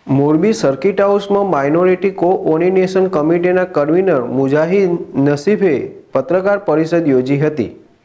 Morbi circuit હાઉસમાં minority coordination કમિટીના convener Mujahid નસીફે પત્રકાર પરિષદ યોજી હતી।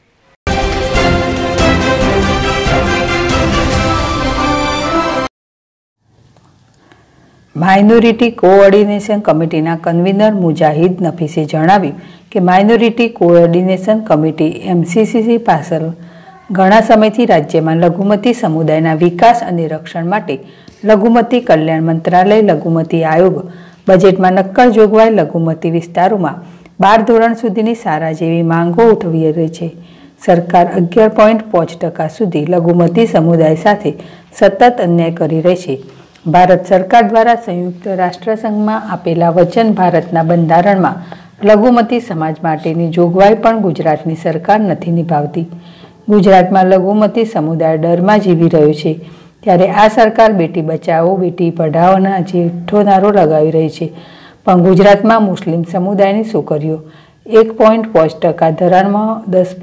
માઇનોરિટી કોઓર્ડિનેશન કમિટીના કન્વીનર મુજાહિદ નફીસે જણાવ્યું કે માઇનોરિટી કોઓર્ડિનેશન કમિટી MCCC પાછળ ઘણા સમયથી રાજ્યમાં લઘુમતી સમુદાયના વિકાસ અને રક્ષણ માટે લઘુમતી કલ્યાણ મંત્રાલય લઘુમતી આયોગ બજેટમાં નક્કર જોગવાઈ લઘુમતી વિસ્તારોમાં 12 ધોરણ સુધીની શાળા જેવી માંગો ઉઠાવી રહી છે। સરકાર 11.5% સુધી લઘુમતી સમુદાય સાથે સતત અન્યાય કરી રહી છે। ભારત સરકાર દ્વારા સંયુક્ત રાષ્ટ્રસંઘમાં આપેલા વચન ભારતના બંધારણમાં લઘુમતી સમાજ માટેની જોગવાઈ પણ ગુજરાતની સરકાર નથી નિભાવતી। ગુજરાતમાં લઘુમતી સમુદાય ડરમાં જીવી રહ્યો છે, ત્યારે આ સરકાર બેટી બચાવો બેટી પઢાઓના જેઠો નારો લગાવી રહી છે, પણ ગુજરાતમાં મુસ્લિમ સમુદાયની છોકરીઓ 1.5% ધોરણમાં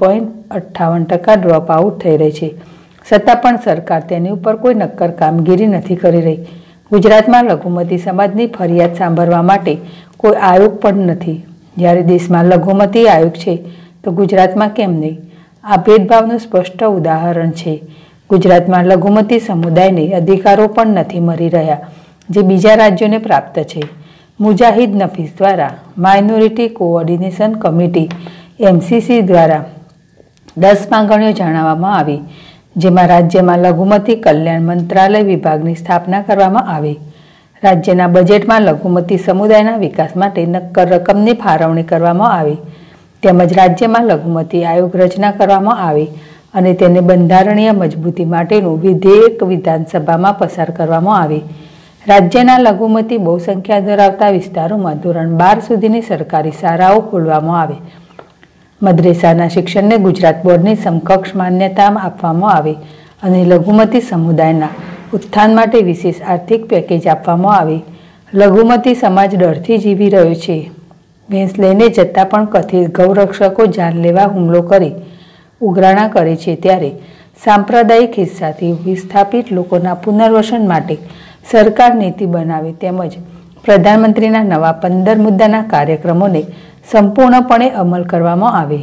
10.58% ડ્રોપ આઉટ થઈ રહી છે, છતાં પણ સરકાર તેની ઉપર કોઈ નક્કર કામગીરી નથી કરી રહી। ગુજરાતમાં લઘુમતી સમાજની ફરિયાદ સાંભળવા માટે કોઈ આયોગ પણ નથી। જ્યારે દેશમાં લઘુમતી આયોગ છે તો ગુજરાતમાં કેમ નહીં? આ ભેદભાવનું સ્પષ્ટ ઉદાહરણ છે। ગુજરાતમાં લઘુમતી સમુદાયને અધિકારો પણ નથી મળી રહ્યા જે બીજા રાજ્યોને પ્રાપ્ત છે। મુજાહિદ નફીસ દ્વારા માઇનોરિટી કોઓર્ડિનેશન કમિટી MCC દ્વારા 10 માંગણીઓ જણાવવામાં આવી, જેમાં રાજ્યમાં લઘુમતી કલ્યાણ મંત્રાલય વિભાગની સ્થાપના કરવામાં આવી, રાજ્યના બજેટમાં લઘુમતી સમુદાયના વિકાસ માટે નક્કર રકમની ફાળવણી કરવામાં આવી, તેમજ રાજ્યમાં લઘુમતી આયોગ રચના કરવામાં આવી અને તેને બંધારણીય મજબૂતી માટેનું વિધેયક વિધાનસભામાં પસાર કરવામાં આવી। રાજ્યના લઘુમતી બહુસંખ્યા ધરાવતા વિસ્તારોમાં ધોરણ 12 સુધીની સરકારી શાળાઓ ખોલવામાં આવે, મદ્રેસાના શિક્ષણને ગુજરાત બોર્ડની સમકક્ષ માન્યતા આપવામાં આવે અને લઘુમતી સમુદાયના ઉત્થાન માટે વિશેષ આર્થિક પેકેજ આપવામાં આવે। લઘુમતી સમાજ ડરથી જીવી રહ્યો છે। ભેંસ લઈને જતાં પણ કથિત ગૌરક્ષકો જાનલેવા હુમલો કરી ઉઘરાણા કરે છે, ત્યારે સાંપ્રદાયિક હિસ્સાથી વિસ્થાપિત લોકોના પુનર્વસન માટે સરકાર નીતિ બનાવે તેમજ પ્રધાનમંત્રીના નવા 15 મુદ્દાના કાર્યક્રમોને સંપૂર્ણપણે અમલ કરવામાં આવે।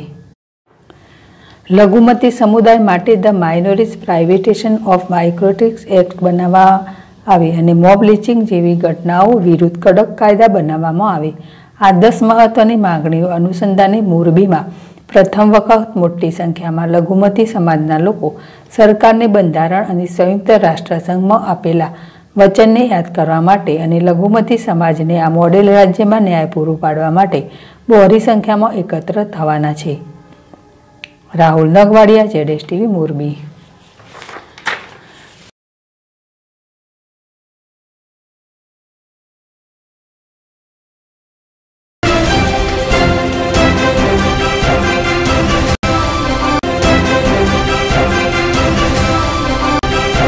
લઘુમતી સમુદાય માટે the minorities protection of minorities act બનાવવા આવે અને મોબ લિંચિંગ જેવી ઘટનાઓ વિરુદ્ધ કડક કાયદા બનાવવામાં આવે। આ 10 મહત્વની માંગણીઓ અનુસંધાને મોરબીમાં પ્રથમ વખત મોટી સંખ્યામાં લઘુમતી સમાજના લોકો સરકારને બંધારણ અને સંયુક્ત રાષ્ટ્રસંઘમાં આપેલા વચનને યાદ કરવા માટે અને લઘુમતી સમાજને આ મોડેલ રાજ્યમાં ન્યાય પૂરું પાડવા માટે બહોળી સંખ્યામાં એકત્ર થવાના છે। રાહુલ નગવાડિયા, ZSTV મોરબી।